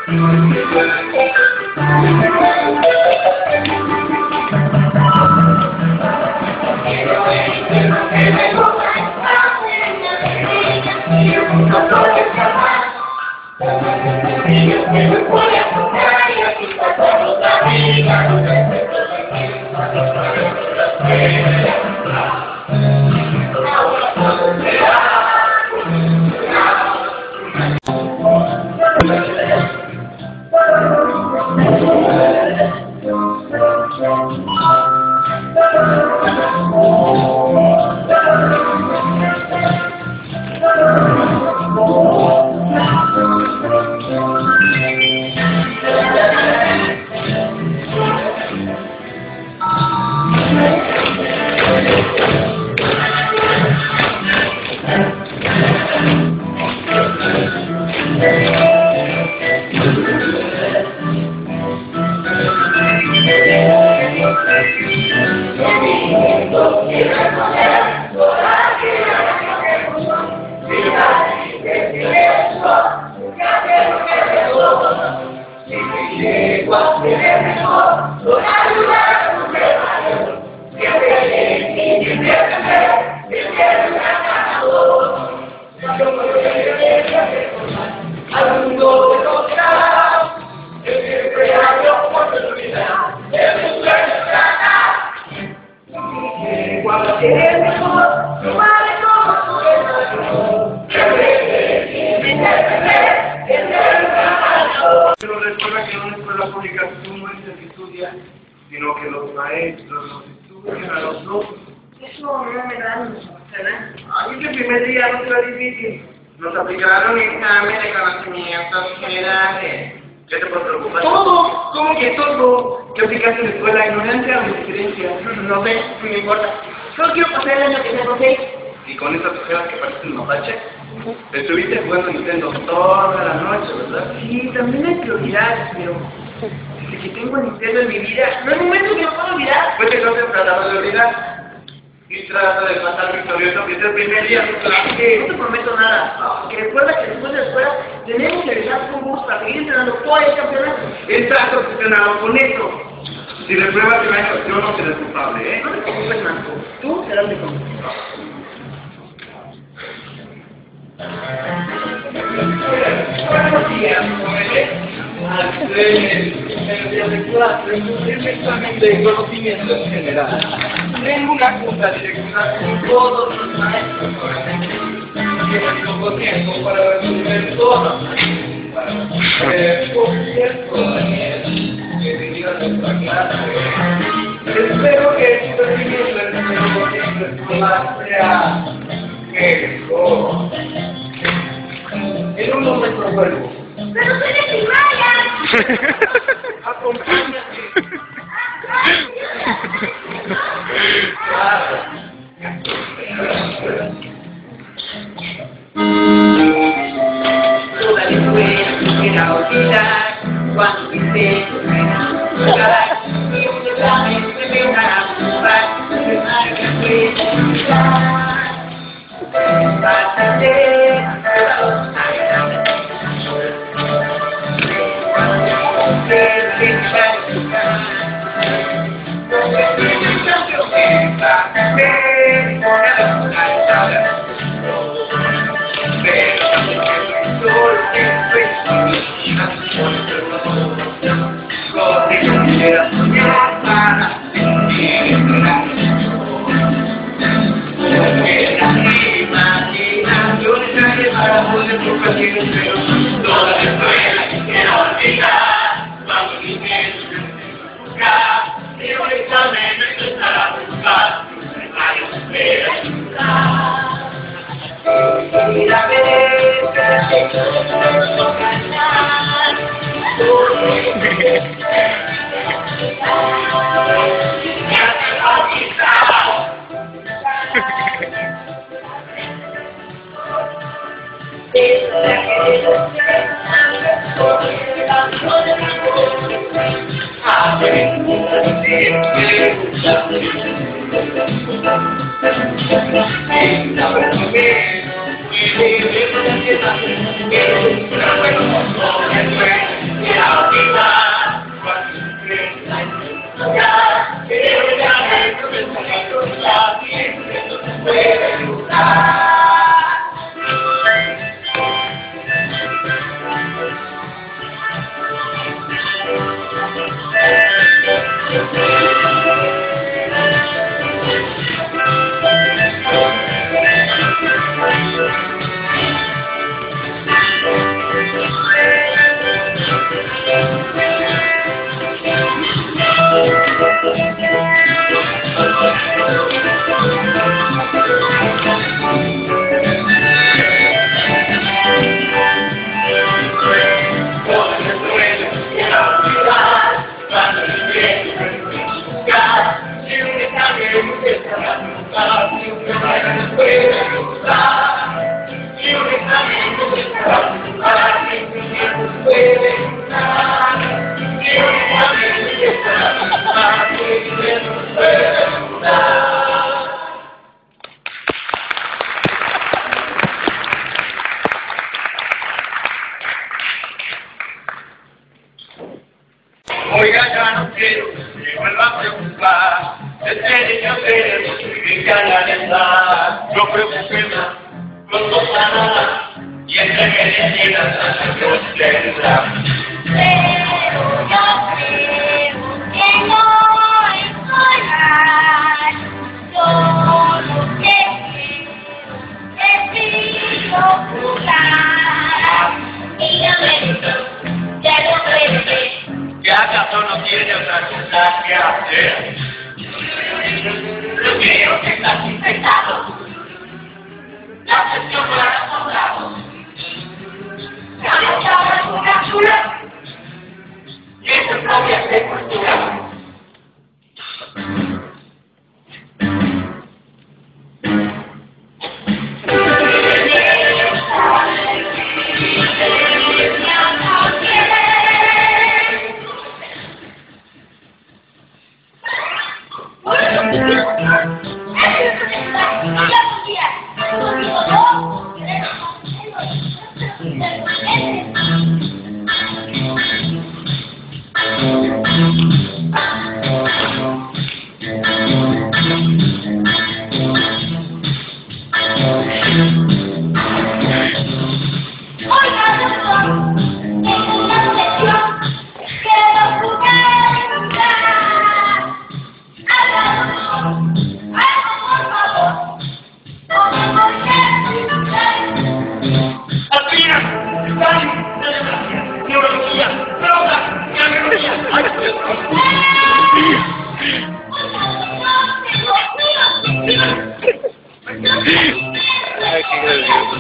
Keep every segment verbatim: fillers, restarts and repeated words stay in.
Pero recuerda que en una escuela pública tú no eres el que estudia, sino que los maestros los estudian a los otros. Eso no me da mucho, ¿verdad? A mí que el primer día no fue difícil. Nos aplicaron examen de conocimientos generales. ¿Qué te puede preocupar? Todo, ¿cómo que todo? ¿Qué aplicaste en la escuela? ¿Ignorancia o indiferencia? No sé, no me importa. Solo quiero pasar el año que tengo seis. Y con esas ojeras que parecen mapache, estuviste jugando Nintendo toda la noche, ¿verdad? Sí, también hay prioridades, pero desde que tengo Nintendo en mi vida, no hay momento que no puedo olvidar. Pues entonces trataba de olvidar. Y trata de pasar victorioso, que es el primer día de clase. No te prometo nada, que recuerda que después de la escuela tenemos que regresar con gusto para seguir entrenando por el campeonato. Estás obsesionado con eso. Si repruebas el año, yo no seré culpable, ¿eh? No te preocupes, Marco, tú serás mi conmigo. Buenos días, jóvenes. En el día de clase, el examen de conocimientos generales. Tengo una junta directiva con todos los maestros. Tienen poco tiempo para resolver todo. Eh, por cierto, Daniel, bienvenido a nuestra clase. Espero que su rendimiento en el movimiento escolar sea mejor. En un momento vuelvo. ¡Pero soy de primaria! Acompáñame. Toda la escuela era olvidar cuando hice jugar y un examen se me va a jugar de que fue olvidar. Pásate a los años. canalizar, no preocupemos, pronto sanará, y entre medicinas hace que tendrá. Pero yo creo que no es solar, solo que quiero jugar. Y yo me digo, ya no puede, ¿Que acaso no tiene otra cosa que hacer? yo creo que estás infectado. La sesión lo ha asombrado. ¿Ya no sabes una chula? Y es tu propia sepultura. Ay, qué gracioso.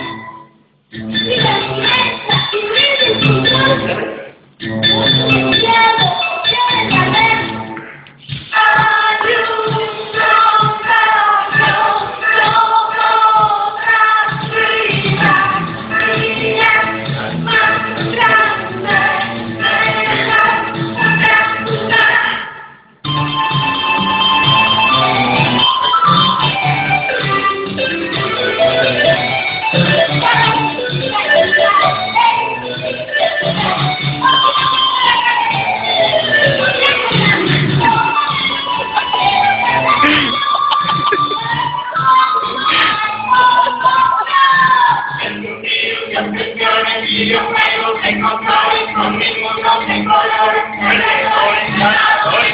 Yo juego, tengo colores, conmigo no tengo colores, ganadores, ganadores.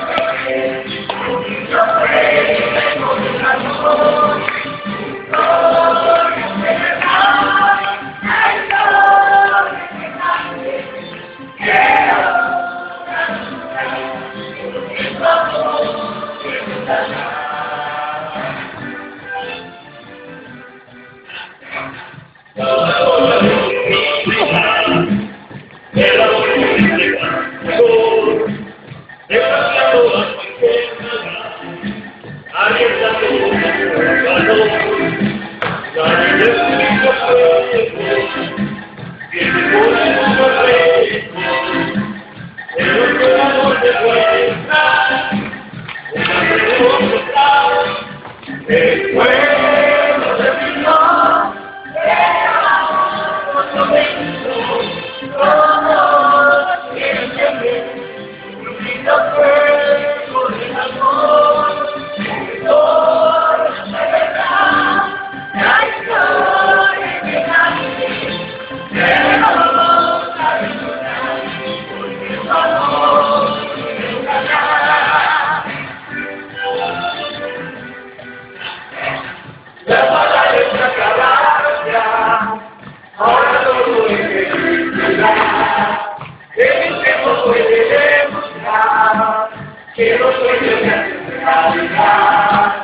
Oh, El pueblo de mi Dios, como siempre, un lindo fuego del amor, de toda la verdad, la historia que nace, que vamos a disfrutar, porque el amor nunca nada. La batalla está acabada ya, ahora todo es felicidad. El tiempo puede demostrar que los sueños se hacen realidad.